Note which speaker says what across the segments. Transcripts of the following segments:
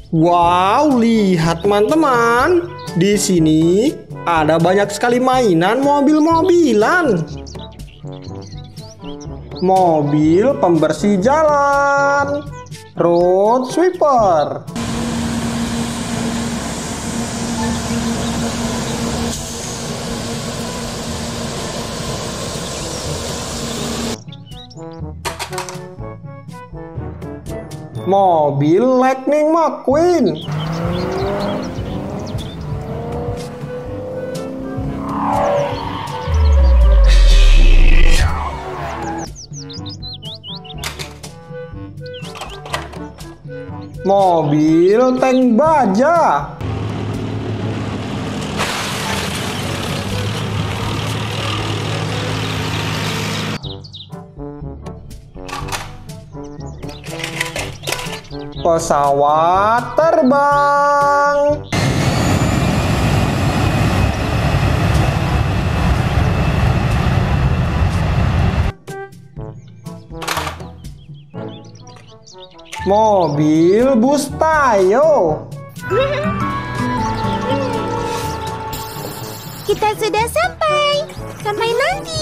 Speaker 1: Wow, lihat teman-teman. Di sini ada banyak sekali mainan mobil-mobilan. Mobil pembersih jalan, road sweeper. Mobil Lightning McQueen. Mobil tank baja. Pesawat terbang. Mobil bus Tayo.
Speaker 2: Kita sudah sampai. Sampai nanti.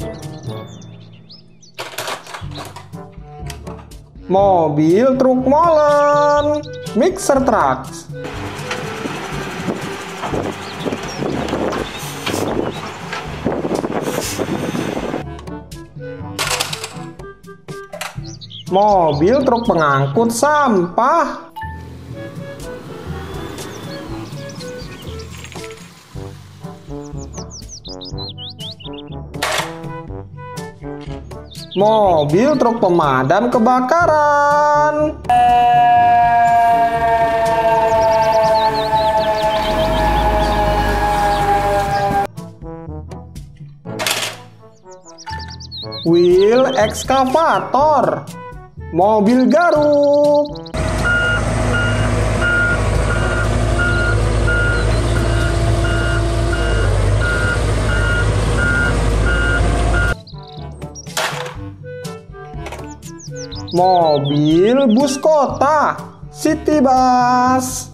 Speaker 1: Mobil truk molen, mixer trucks. Mobil truk pengangkut sampah. Mobil truk pemadam kebakaran. Wheel ekskavator. Mobil garuk. Mobil bus kota, city bus.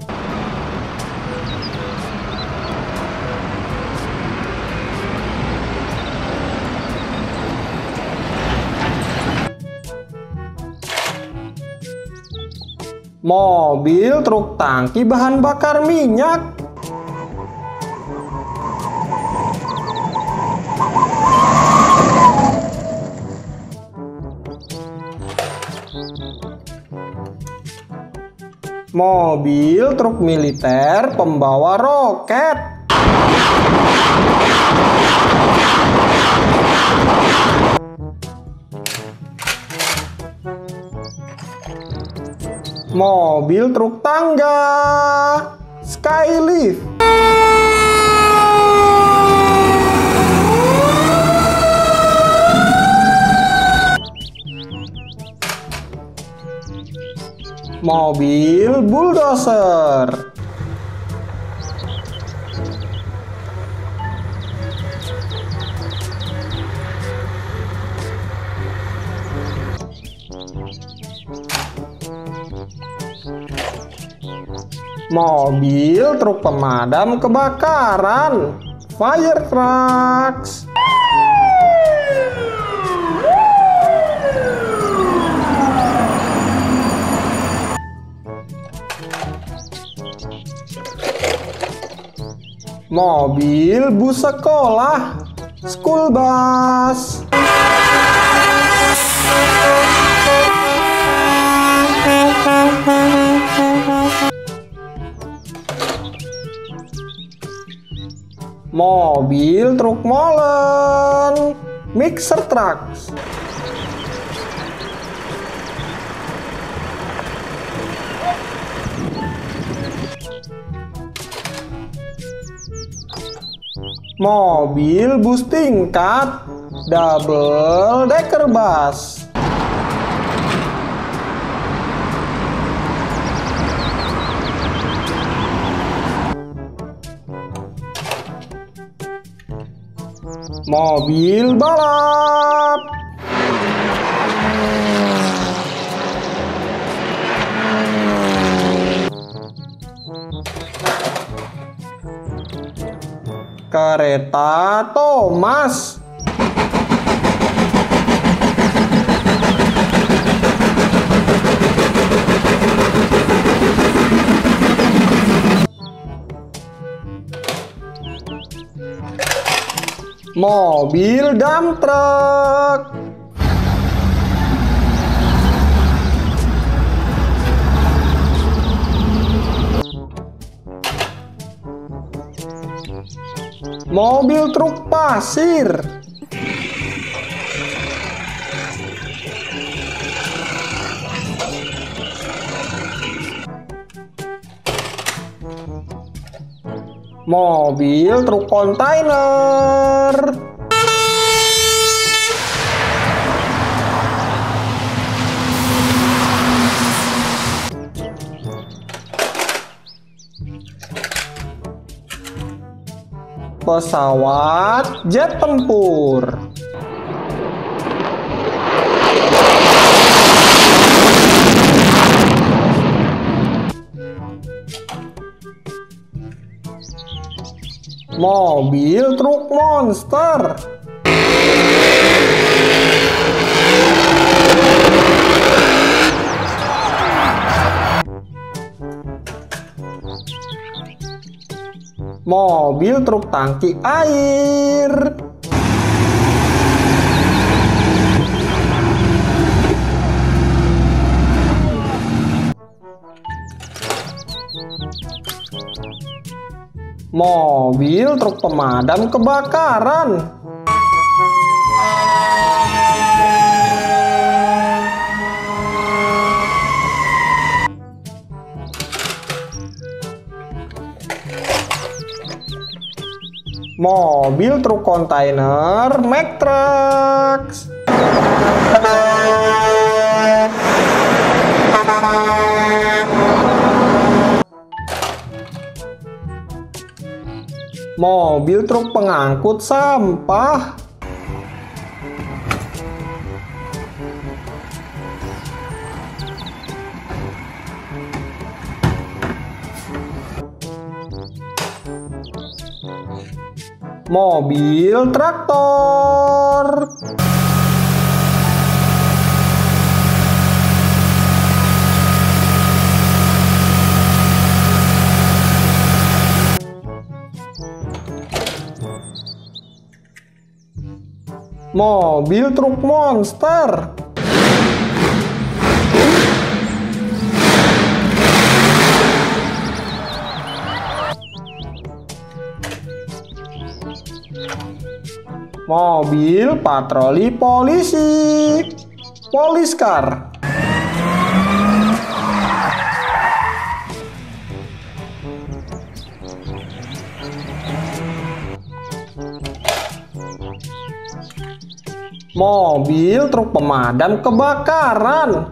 Speaker 1: Mobil truk tangki bahan bakar minyak. Mobil truk militer pembawa roket. Mobil truk tangga, Skylift. Mobil bulldozer. Mobil truk pemadam kebakaran, fire trucks. Mobil bus sekolah, school bus. Mobil truk molen, mixer trucks. Mobil bus tingkat, double decker bus. Mobil balap. Kereta Thomas. Mobil dump truck. Mobil truk pasir. Mobil truk kontainer. Pesawat jet tempur. Mobil truk monster. Mobil truk tangki air. Mobil truk pemadam kebakaran. Mobil truk kontainer Mack Trucks. Mobil truk pengangkut sampah. Mobil traktor. Mobil truk monster. Mobil patroli polisi. Poliskar. Mobil truk pemadam kebakaran.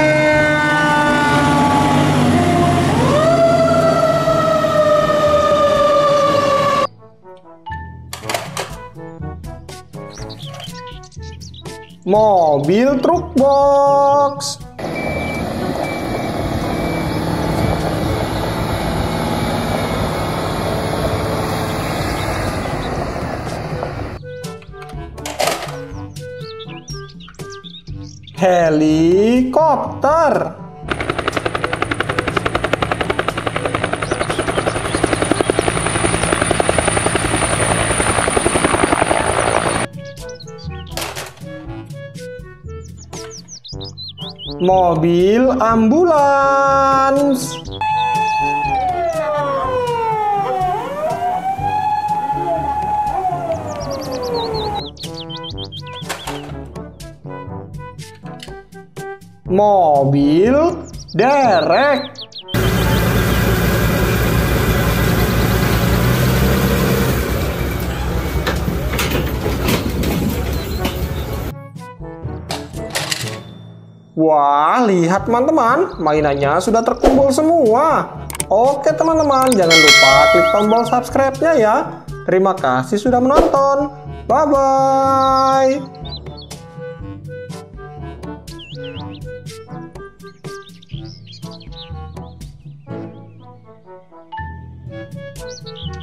Speaker 1: Mobil truk box. Helikopter. Mobil ambulans. Mobil derek. Wah, lihat teman-teman, mainannya sudah terkumpul semua. Oke teman-teman, jangan lupa klik tombol subscribe-nya ya. Terima kasih sudah menonton. Bye-bye.